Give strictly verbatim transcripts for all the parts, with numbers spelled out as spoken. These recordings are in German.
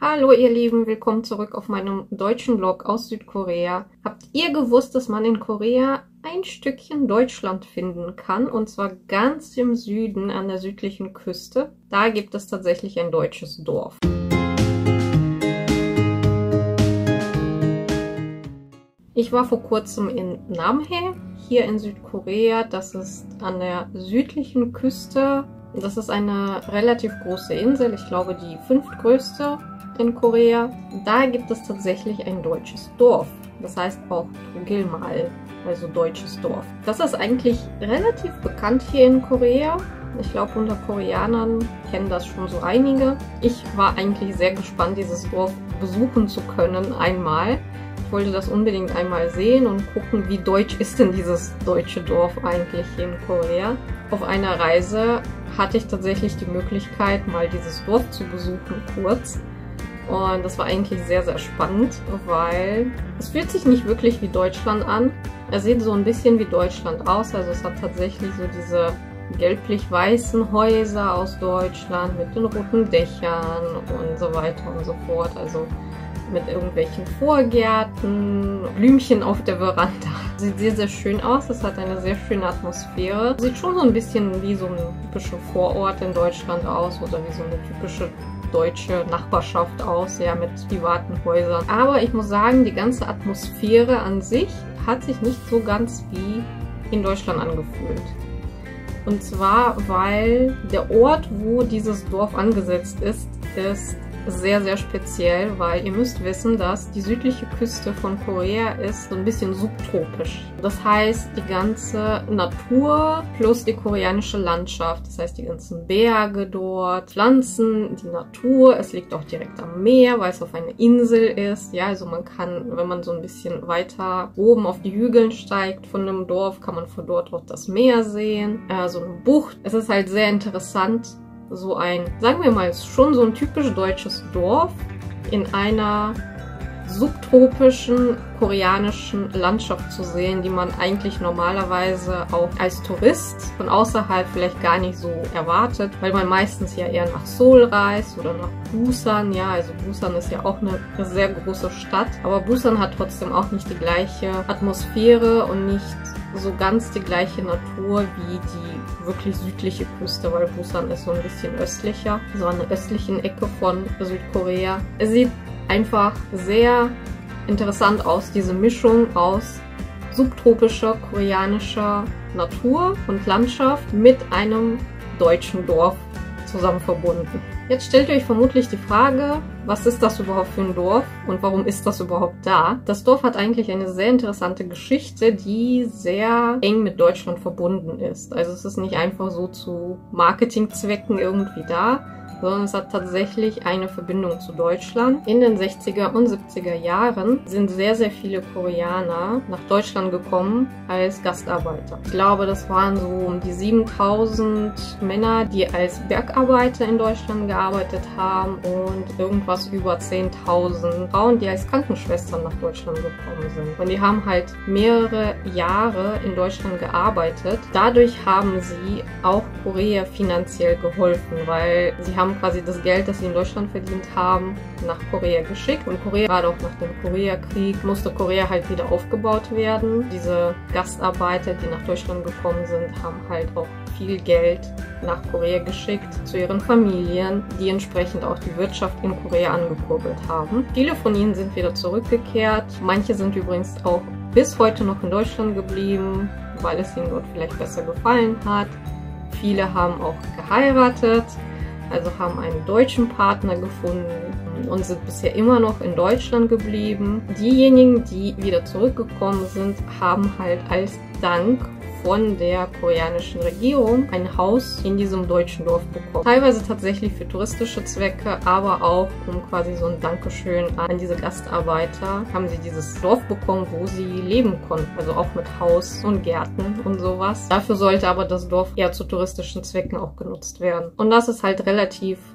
Hallo ihr Lieben, willkommen zurück auf meinem deutschen Vlog aus Südkorea. Habt ihr gewusst, dass man in Korea ein Stückchen Deutschland finden kann? Und zwar ganz im Süden an der südlichen Küste. Da gibt es tatsächlich ein deutsches Dorf. Ich war vor kurzem in Namhae, hier in Südkorea. Das ist an der südlichen Küste. Das ist eine relativ große Insel, ich glaube die fünftgrößte in Korea. Da gibt es tatsächlich ein deutsches Dorf. Das heißt auch Gilmal, also deutsches Dorf. Das ist eigentlich relativ bekannt hier in Korea. Ich glaube, unter Koreanern kennen das schon so einige. Ich war eigentlich sehr gespannt, dieses Dorf besuchen zu können einmal. Ich wollte das unbedingt einmal sehen und gucken, wie deutsch ist denn dieses deutsche Dorf eigentlich hier in Korea. Auf einer Reise hatte ich tatsächlich die Möglichkeit, mal dieses Dorf zu besuchen, kurz. Und das war eigentlich sehr, sehr spannend, weil es fühlt sich nicht wirklich wie Deutschland an. Es sieht so ein bisschen wie Deutschland aus, also es hat tatsächlich so diese gelblich-weißen Häuser aus Deutschland mit den roten Dächern und so weiter und so fort. Also mit irgendwelchen Vorgärten, Blümchen auf der Veranda. Sieht sehr, sehr schön aus. Es hat eine sehr schöne Atmosphäre. Sieht schon so ein bisschen wie so ein typischer Vorort in Deutschland aus oder wie so eine typische deutsche Nachbarschaft aus, ja, mit privaten Häusern. Aber ich muss sagen, die ganze Atmosphäre an sich hat sich nicht so ganz wie in Deutschland angefühlt. Und zwar, weil der Ort, wo dieses Dorf angesetzt ist, ist sehr, sehr speziell, weil ihr müsst wissen, dass die südliche Küste von Korea ist so ein bisschen subtropisch. Das heißt, die ganze Natur plus die koreanische Landschaft, das heißt die ganzen Berge dort, Pflanzen, die Natur, es liegt auch direkt am Meer, weil es auf einer Insel ist. Ja, also man kann, wenn man so ein bisschen weiter oben auf die Hügeln steigt von einem Dorf, kann man von dort auch das Meer sehen, äh, so eine Bucht. Es ist halt sehr interessant, so ein, sagen wir mal, schon so ein typisch deutsches Dorf in einer subtropischen koreanischen Landschaft zu sehen, die man eigentlich normalerweise auch als Tourist von außerhalb vielleicht gar nicht so erwartet, weil man meistens ja eher nach Seoul reist oder nach Busan. Ja, also Busan ist ja auch eine sehr große Stadt, aber Busan hat trotzdem auch nicht die gleiche Atmosphäre und nicht so ganz die gleiche Natur wie die wirklich südliche Küste, weil Busan ist so ein bisschen östlicher, so an der östlichen Ecke von Südkorea. Es sieht einfach sehr interessant aus, diese Mischung aus subtropischer koreanischer Natur und Landschaft mit einem deutschen Dorf zusammen verbunden. Jetzt stellt ihr euch vermutlich die Frage, was ist das überhaupt für ein Dorf und warum ist das überhaupt da? Das Dorf hat eigentlich eine sehr interessante Geschichte, die sehr eng mit Deutschland verbunden ist. Also es ist nicht einfach so zu Marketingzwecken irgendwie da, sondern es hat tatsächlich eine Verbindung zu Deutschland. In den sechziger und siebziger Jahren sind sehr, sehr viele Koreaner nach Deutschland gekommen als Gastarbeiter. Ich glaube, das waren so um die siebentausend Männer, die als Bergarbeiter in Deutschland gearbeitet haben und irgendwas über zehntausend Frauen, die als Krankenschwestern nach Deutschland gekommen sind. Und die haben halt mehrere Jahre in Deutschland gearbeitet. Dadurch haben sie auch Korea finanziell geholfen, weil sie haben quasi das Geld, das sie in Deutschland verdient haben, nach Korea geschickt. Und Korea, gerade auch nach dem Koreakrieg, musste Korea halt wieder aufgebaut werden. Diese Gastarbeiter, die nach Deutschland gekommen sind, haben halt auch viel Geld nach Korea geschickt zu ihren Familien, die entsprechend auch die Wirtschaft in Korea angekurbelt haben. Viele von ihnen sind wieder zurückgekehrt. Manche sind übrigens auch bis heute noch in Deutschland geblieben, weil es ihnen dort vielleicht besser gefallen hat. Viele haben auch geheiratet, also haben einen deutschen Partner gefunden und sind bisher immer noch in Deutschland geblieben. Diejenigen, die wieder zurückgekommen sind, haben halt als Dank von der koreanischen Regierung ein Haus in diesem deutschen Dorf bekommen. Teilweise tatsächlich für touristische Zwecke, aber auch um quasi so ein Dankeschön an diese Gastarbeiter haben sie dieses Dorf bekommen, wo sie leben konnten. Also auch mit Haus und Gärten und sowas. Dafür sollte aber das Dorf eher zu touristischen Zwecken auch genutzt werden. Und das ist halt relativ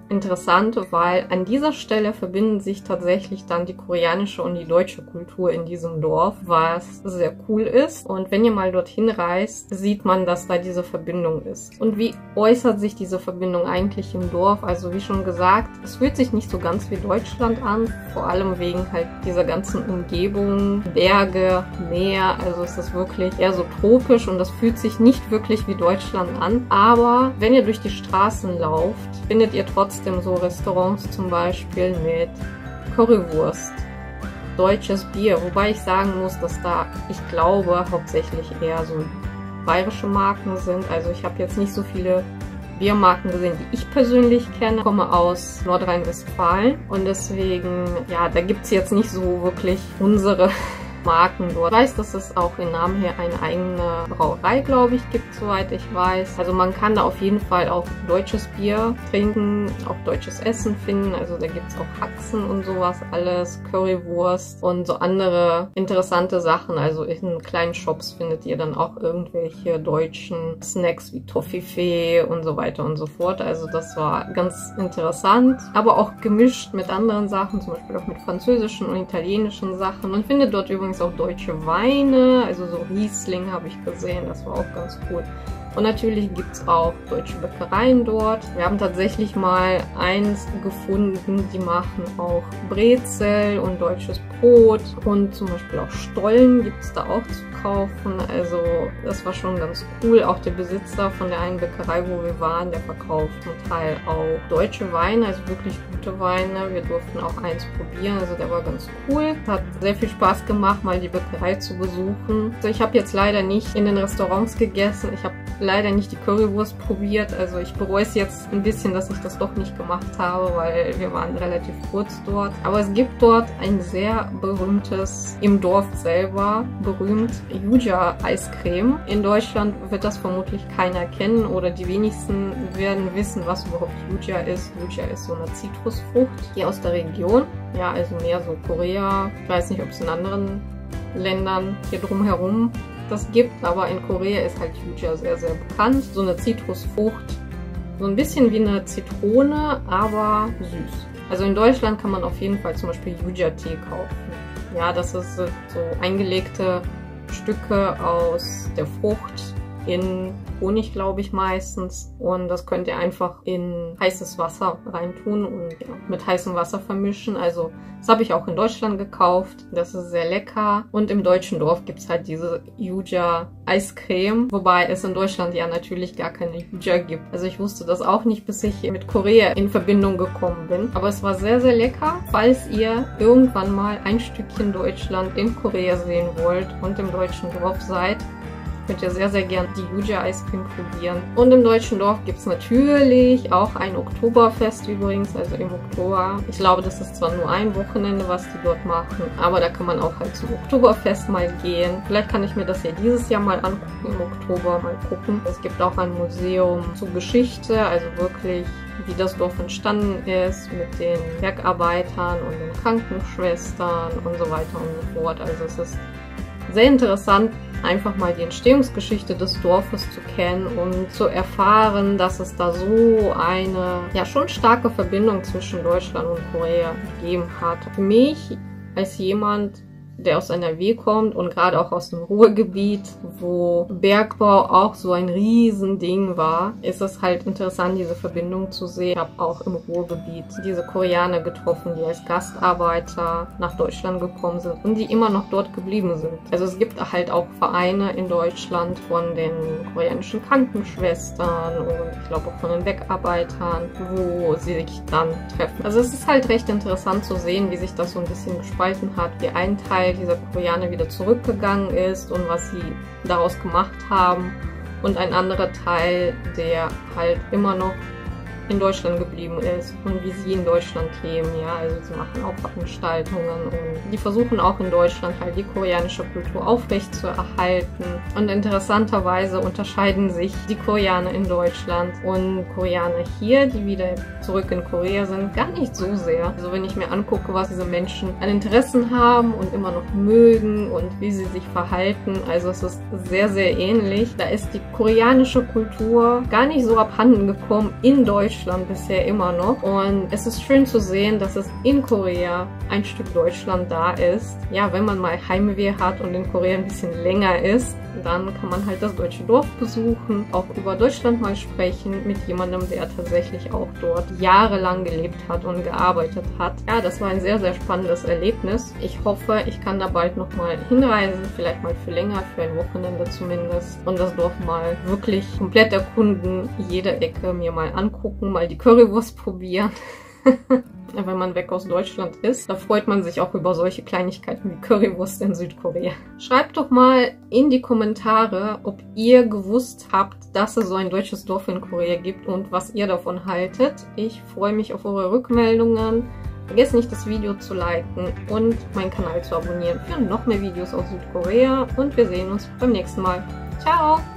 interessant, weil an dieser Stelle verbinden sich tatsächlich dann die koreanische und die deutsche Kultur in diesem Dorf, was sehr cool ist. Und wenn ihr mal dorthin reist, sieht man, dass da diese Verbindung ist. Und wie äußert sich diese Verbindung eigentlich im Dorf? Also wie schon gesagt, es fühlt sich nicht so ganz wie Deutschland an, vor allem wegen halt dieser ganzen Umgebung, Berge, Meer, also es ist wirklich eher so tropisch und das fühlt sich nicht wirklich wie Deutschland an. Aber wenn ihr durch die Straßen lauft, findet ihr trotzdem so Restaurants zum Beispiel mit Currywurst, deutsches Bier, wobei ich sagen muss, dass da, ich glaube, hauptsächlich eher so bayerische Marken sind. Also ich habe jetzt nicht so viele Biermarken gesehen, die ich persönlich kenne. Ich komme aus Nordrhein-Westfalen und deswegen, ja, da gibt es jetzt nicht so wirklich unsere Marken dort. Ich weiß, dass es auch in Namhae eine eigene Brauerei, glaube ich, gibt, soweit ich weiß. Also man kann da auf jeden Fall auch deutsches Bier trinken, auch deutsches Essen finden. Also da gibt es auch Haxen und sowas alles, Currywurst und so andere interessante Sachen. Also in kleinen Shops findet ihr dann auch irgendwelche deutschen Snacks wie Toffifee und so weiter und so fort. Also das war ganz interessant, aber auch gemischt mit anderen Sachen, zum Beispiel auch mit französischen und italienischen Sachen. Man findet dort übrigens auch deutsche Weine, also so Riesling habe ich gesehen, das war auch ganz cool. Und natürlich gibt es auch deutsche Bäckereien dort. Wir haben tatsächlich mal eins gefunden, die machen auch Brezel und deutsches Brot und zum Beispiel auch Stollen gibt es da auch zu kaufen. Also das war schon ganz cool. Auch der Besitzer von der einen Bäckerei, wo wir waren, der verkauft zum Teil auch deutsche Weine, also wirklich gute Weine. Wir durften auch eins probieren, also der war ganz cool. Hat sehr viel Spaß gemacht, mal die Bäckerei zu besuchen. Also ich habe jetzt leider nicht in den Restaurants gegessen. Ich habe leider nicht die Currywurst probiert, also ich bereue es jetzt ein bisschen, dass ich das doch nicht gemacht habe, weil wir waren relativ kurz dort. Aber es gibt dort ein sehr berühmtes, im Dorf selber berühmt, Yuja Eiscreme. In Deutschland wird das vermutlich keiner kennen oder die wenigsten werden wissen, was überhaupt Yuja ist. Yuja ist so eine Zitrusfrucht hier aus der Region, ja, also mehr so Korea. Ich weiß nicht, ob es in anderen Ländern hier drumherum das gibt, aber in Korea ist halt Yuja sehr, sehr bekannt. So eine Zitrusfrucht, so ein bisschen wie eine Zitrone, aber süß. Also in Deutschland kann man auf jeden Fall zum Beispiel Yuja-Tee kaufen. Ja, das ist so eingelegte Stücke aus der Frucht in Honig, glaube ich, meistens. Und das könnt ihr einfach in heißes Wasser reintun und ja, mit heißem Wasser vermischen. Also das habe ich auch in Deutschland gekauft. Das ist sehr lecker. Und im deutschen Dorf gibt es halt diese Yuja Eiscreme. Wobei es in Deutschland ja natürlich gar keine Yuja gibt. Also ich wusste das auch nicht, bis ich mit Korea in Verbindung gekommen bin. Aber es war sehr, sehr lecker. Falls ihr irgendwann mal ein Stückchen Deutschland in Korea sehen wollt und im deutschen Dorf seid, könnt ihr sehr, sehr gern die Yuja Eiscreme probieren. Und im deutschen Dorf gibt es natürlich auch ein Oktoberfest übrigens, also im Oktober. Ich glaube, das ist zwar nur ein Wochenende, was die dort machen, aber da kann man auch halt zum Oktoberfest mal gehen. Vielleicht kann ich mir das ja dieses Jahr mal angucken, im Oktober mal gucken. Es gibt auch ein Museum zur Geschichte, also wirklich wie das Dorf entstanden ist mit den Bergarbeitern und den Krankenschwestern und so weiter und so fort. Also es ist sehr interessant, einfach mal die Entstehungsgeschichte des Dorfes zu kennen und zu erfahren, dass es da so eine, ja, schon starke Verbindung zwischen Deutschland und Korea gegeben hat. Für mich als jemand, der aus N R W kommt und gerade auch aus dem Ruhrgebiet, wo Bergbau auch so ein Riesending war, ist es halt interessant, diese Verbindung zu sehen. Ich habe auch im Ruhrgebiet diese Koreaner getroffen, die als Gastarbeiter nach Deutschland gekommen sind und die immer noch dort geblieben sind. Also es gibt halt auch Vereine in Deutschland von den koreanischen Krankenschwestern und ich glaube auch von den Bergarbeitern, wo sie sich dann treffen. Also es ist halt recht interessant zu sehen, wie sich das so ein bisschen gespalten hat, wie ein Teil dieser Koreaner wieder zurückgegangen ist und was sie daraus gemacht haben und ein anderer Teil, der halt immer noch in Deutschland geblieben ist und wie sie in Deutschland leben, ja, also sie machen auch Veranstaltungen und die versuchen auch in Deutschland halt die koreanische Kultur aufrecht zu erhalten und interessanterweise unterscheiden sich die Koreaner in Deutschland und Koreaner hier, die wieder zurück in Korea sind, gar nicht so sehr. Also wenn ich mir angucke, was diese Menschen an Interessen haben und immer noch mögen und wie sie sich verhalten, also es ist sehr, sehr ähnlich. Da ist die koreanische Kultur gar nicht so abhanden gekommen in Deutschland, Deutschland bisher immer noch. Und es ist schön zu sehen, dass es in Korea ein Stück Deutschland da ist. Ja, wenn man mal Heimweh hat und in Korea ein bisschen länger ist, dann kann man halt das deutsche Dorf besuchen, auch über Deutschland mal sprechen mit jemandem, der tatsächlich auch dort jahrelang gelebt hat und gearbeitet hat. Ja, das war ein sehr, sehr spannendes Erlebnis. Ich hoffe, ich kann da bald nochmal hinreisen, vielleicht mal für länger, für ein Wochenende zumindest, und das Dorf mal wirklich komplett erkunden, jede Ecke mir mal angucken, mal die Currywurst probieren. Wenn man weg aus Deutschland ist, da freut man sich auch über solche Kleinigkeiten wie Currywurst in Südkorea. Schreibt doch mal in die Kommentare, ob ihr gewusst habt, dass es so ein deutsches Dorf in Korea gibt und was ihr davon haltet. Ich freue mich auf eure Rückmeldungen. Vergesst nicht, das Video zu liken und meinen Kanal zu abonnieren für noch mehr Videos aus Südkorea. Und wir sehen uns beim nächsten Mal. Ciao!